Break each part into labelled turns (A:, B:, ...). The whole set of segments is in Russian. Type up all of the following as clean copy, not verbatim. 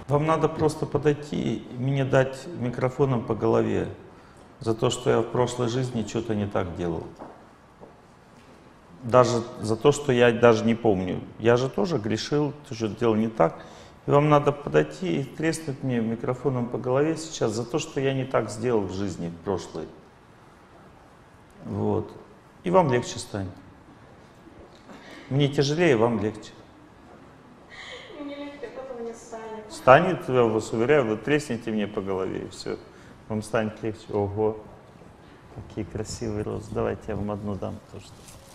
A: Вам надо просто подойти и мне дать микрофоном по голове за то, что я в прошлой жизни что-то не так делал. Даже за то, что я даже не помню. Я же тоже грешил, что-то делал не так. И вам надо подойти и треснуть мне микрофоном по голове сейчас за то, что я не так сделал в жизни в прошлой. Вот. И вам легче станет. Мне тяжелее, вам легче.
B: Мне легче, потом не станет.
A: Станет, я вас уверяю, вы тресните мне по голове, и все. Вам станет легче. Ого, какие красивые розы. Давайте я вам одну дам тоже.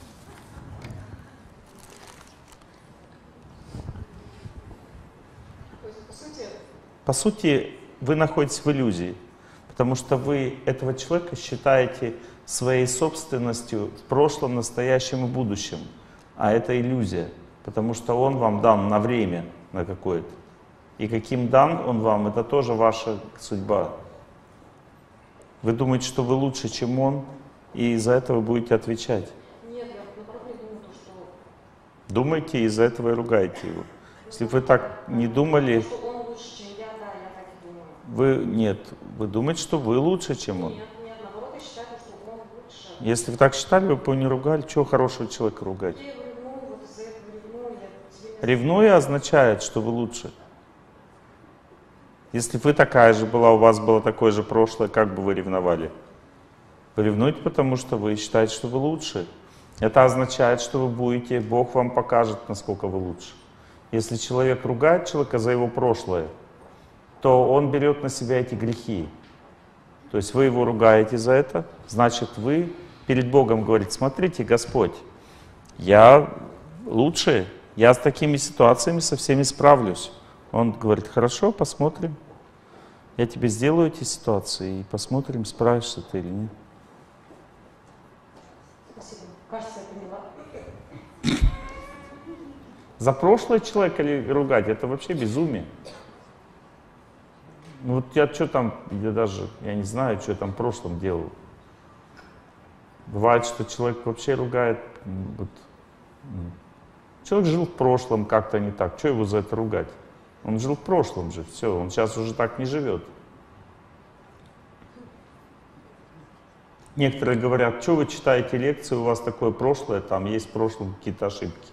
A: По сути, вы находитесь в иллюзии, потому что вы этого человека считаете своей собственностью в прошлом, настоящем и будущем. А это иллюзия, потому что он вам дан на время, на какое-то. И каким дан он вам, это тоже ваша судьба. Вы думаете, что вы лучше, чем он, и из-за этого будете отвечать.
B: Нет, я наоборот не думаю, что...
A: Думаете, и из-за этого и ругаете его. Если бы вы так не думали...
B: Что он лучше, чем я, да, я так и думаю.
A: Нет, вы думаете, что вы лучше, чем он.
B: Нет, наоборот, я считаю, что он лучше.
A: Если вы так считали, вы бы не ругали, чего хорошего человека ругать?
B: Я его ревную, вот из-за этого ревную, я...
A: Ревнуя означает, что вы лучше. Если вы такая же была, у вас было такое же прошлое, как бы вы ревновали? Вы ревнуете, потому что вы считаете, что вы лучше. Это означает, что вы будете, Бог вам покажет, насколько вы лучше. Если человек ругает человека за его прошлое, то он берет на себя эти грехи. То есть вы его ругаете за это, значит вы перед Богом говорите: смотрите, Господь, я лучше, я с такими ситуациями со всеми справлюсь. Он говорит: хорошо, посмотрим. Я тебе сделаю эти ситуации и посмотрим, справишься ты или нет.
B: Спасибо. Кажется, я поняла.
A: За прошлое человека или ругать, это вообще безумие. Ну вот я что там, я не знаю, что я там в прошлом делал. Бывает, что человек вообще ругает. Вот. Человек жил в прошлом как-то не так, что его за это ругать? Он жил в прошлом же, все, он сейчас уже так не живет. Некоторые говорят: что вы читаете лекции, у вас такое прошлое, там есть в прошлом какие-то ошибки.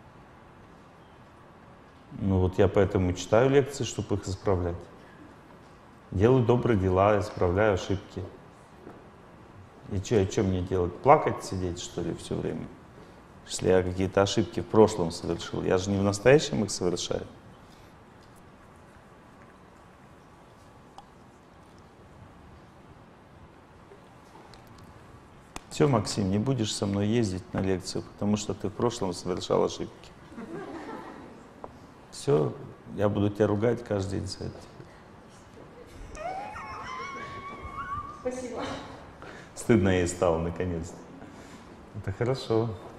A: Ну вот я поэтому читаю лекции, чтобы их исправлять. Делаю добрые дела, исправляю ошибки. И что мне делать? Плакать, сидеть, что ли, все время? Если я какие-то ошибки в прошлом совершил, я же не в настоящем их совершаю. Все, Максим, не будешь со мной ездить на лекцию, потому что ты в прошлом совершал ошибки. Все, я буду тебя ругать каждый день за это.
B: Спасибо.
A: Стыдно ей стало, наконец-то. Это хорошо.